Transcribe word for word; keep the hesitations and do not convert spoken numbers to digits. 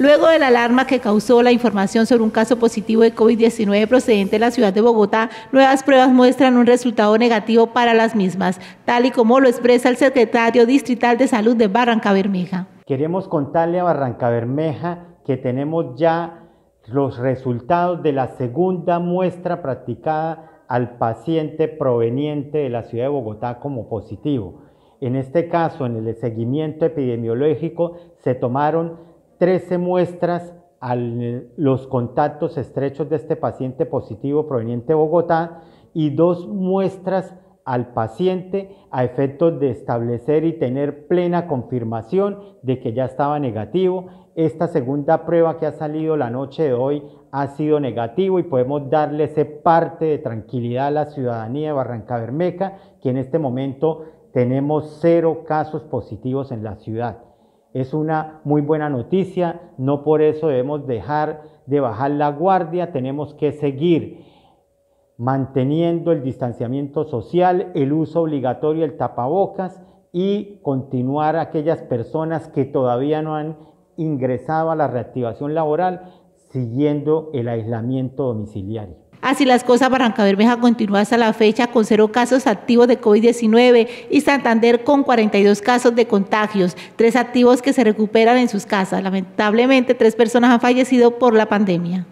Luego de la alarma que causó la información sobre un caso positivo de COVID diecinueve procedente de la ciudad de Bogotá, nuevas pruebas muestran un resultado negativo para las mismas, tal y como lo expresa el secretario distrital de Salud de Barrancabermeja. Queremos contarle a Barrancabermeja que tenemos ya los resultados de la segunda muestra practicada al paciente proveniente de la ciudad de Bogotá como positivo. En este caso, en el seguimiento epidemiológico, se tomaron trece muestras a los contactos estrechos de este paciente positivo proveniente de Bogotá y dos muestras al paciente a efectos de establecer y tener plena confirmación de que ya estaba negativo. Esta segunda prueba que ha salido la noche de hoy ha sido negativo y podemos darle ese parte de tranquilidad a la ciudadanía de Barrancabermeja, que en este momento tenemos cero casos positivos en la ciudad. Es una muy buena noticia, no por eso debemos dejar de bajar la guardia, tenemos que seguir manteniendo el distanciamiento social, el uso obligatorio del tapabocas y continuar a aquellas personas que todavía no han ingresado a la reactivación laboral siguiendo el aislamiento domiciliario. Así las cosas, Barrancabermeja continúa hasta la fecha con cero casos activos de COVID diecinueve y Santander con cuarenta y dos casos de contagios, tres activos que se recuperan en sus casas. Lamentablemente, tres personas han fallecido por la pandemia.